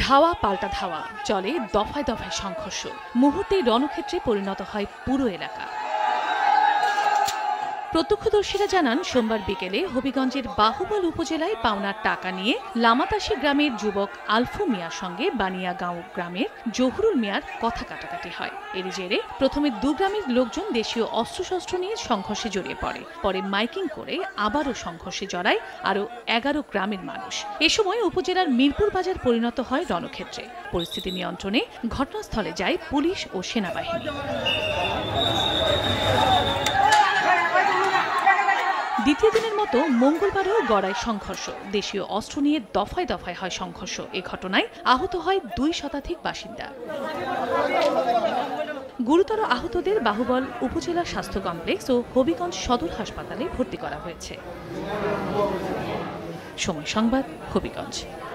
ধাওয়া পাল্টা ধাওয়া, চলে দফায় দফায় সংঘর্ষ, মুহূর্তেই রণক্ষেত্রে পরিণত হয় পুরো এলাকা। প্রত্যক্ষদর্শীরা জানান, সোমবার বিকেলে হবিগঞ্জের বাহুবল উপজেলায় পাওনার টাকা নিয়ে লামাতাসী গ্রামের যুবক আলফু মিয়ার সঙ্গে বানিয়াগাঁও গ্রামের জহুরুল মিয়ার কথা কাটাকাটি হয়। এর জেরে প্রথমে দু গ্রামের লোকজন দেশীয় অস্ত্রশস্ত্র নিয়ে সংঘর্ষে জড়িয়ে পড়ে। পরে মাইকিং করে আবারও সংঘর্ষে জড়ায় আরও 11 গ্রামের মানুষ। এ সময় উপজেলার মিরপুর বাজার পরিণত হয় রণক্ষেত্রে। পরিস্থিতি নিয়ন্ত্রণে ঘটনাস্থলে যায় পুলিশ ও সেনাবাহিনী। দ্বিতীয় দিনের মতো মঙ্গলবারেও গড়ায় সংঘর্ষ। দেশীয় অস্ত্র নিয়ে দফায় দফায় হয় সংঘর্ষ। এ ঘটনায় আহত হয় 2 শতাধিক বাসিন্দা। গুরুতর আহতদের বাহুবল উপজেলা স্বাস্থ্য কমপ্লেক্স ও হবিগঞ্জ সদর হাসপাতালে ভর্তি করা হয়েছে। সময় সংবাদ, হবিগঞ্জ।